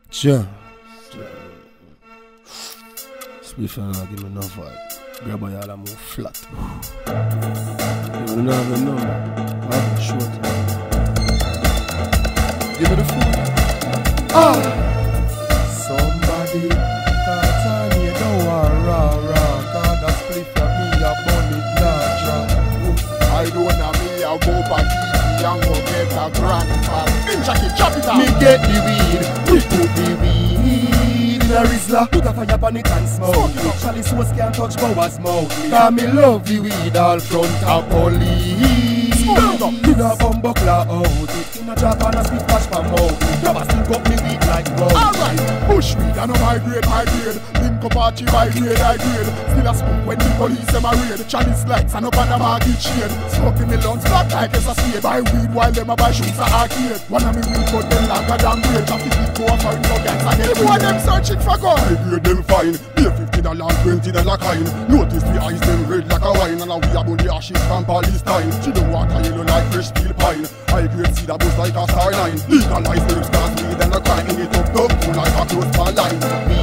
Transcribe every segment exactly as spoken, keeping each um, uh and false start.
Sure. Spliff and not give me enough vibe. Grab a y'all and move flat. You don't have the number. I have a short. Give me the phone. Ah! Somebody can't tell me you don't want rah rah. Cause that spliff for me a bunny natural. I don't know me a go back and go get a grandpa. Jackie, chop it out. Me get the weed, we put the weed in a Rizla. Put a fire on it and smoke it. Chalice was can't touch Bower's mouth. Cause me love the weed all front of police. In a bumbuckler out it. In a drop and a spit flash for mouth. Never still got me weed like gold. Alright, bush weed I know my grade, my grade. Link up archie, my grade, I grade. Still a smoke when the police them a raid. Chalice lights and up on the market shade. Smoking me lungs black like it's a spade. Buy weed while them a buy shoes a arcade. One of me weed but them longer than grade. Traffic it go a foreign for gangs and get away. Them searching for gun. I grade them fine. Pay fifty dollars, twenty dollars kind. Notice the eyes them red like a wine. And now we about the ashes from Palestine. She don't want a yellow like fresh steel pine. I grade see that boost like a star nine. Legalize them stars weed and a crime. In it up dumb full like a close bar line.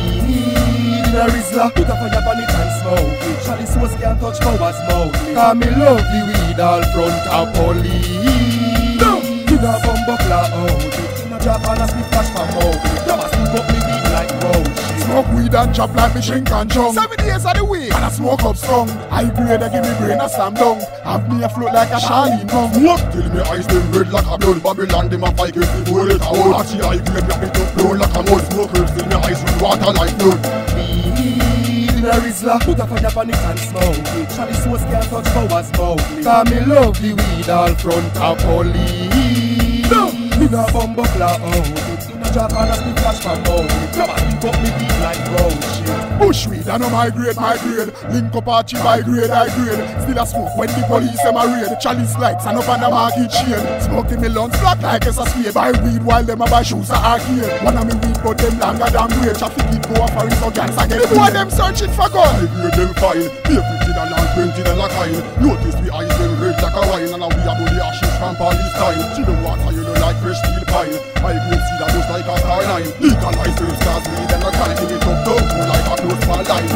Weed in a Rizla. Put a fire on it and smoke it. Chalice was can't touch Bower's mouth. Cause me love the weed all front of police. In a bumbuckler out it. In a drop and a split flash for mouth. Never still got me weed like gold. Smoke weed and chop like me shrink and chunk. Seven days of the week and I smoke up strong. I grade I give me brain a slam down. Have me a float like a Charlene mom. Look till me eyes them red like a blood. Babylon them a fight with the bullet a hole. Actually I grade me a bit up blown like a mud. Smokers till me eyes with water like blood. Weed in a Rizla. Put a fire on it and smoke it. Chalice was can't touch Bower's mouth. Cause me love the weed all front of police. In a bumbuckler out it. In a drop and a split flash for mouth. Never still got me weed like gold shit. Bush weed I know my grade, my grade. Link up archie, my grade, I grade. Still a smoke when the police them a raid. Chalice lights and up on the market chain. Smoking me lungs black like it's a spade. Buy weed while them a buy shoes a arcade. One of me weed but them longer than grade. Traffic it go a foreign so gangs a get away. Them searching for gun. I grade them fine. Pay fifty dollars, twenty dollars kind. Notice the eyes them red like a wine. And now we about the ashes from Palestine. She don't want a yellow like fresh steel pine. I grade see that boost like a star nine. Legalize them stars weed and a crime. In it up dumb full like a close bar line.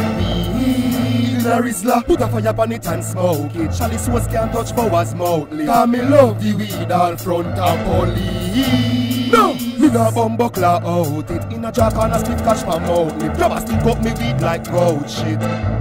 Weed in a Rizla. Put a fire on it and smoke it. Chalice was can't touch Bower's mouth. Cause me love the weed all front of police. No! In a bumbuckler out it. In a drop and a split cash for mouth. Never still got me weed like gold shit.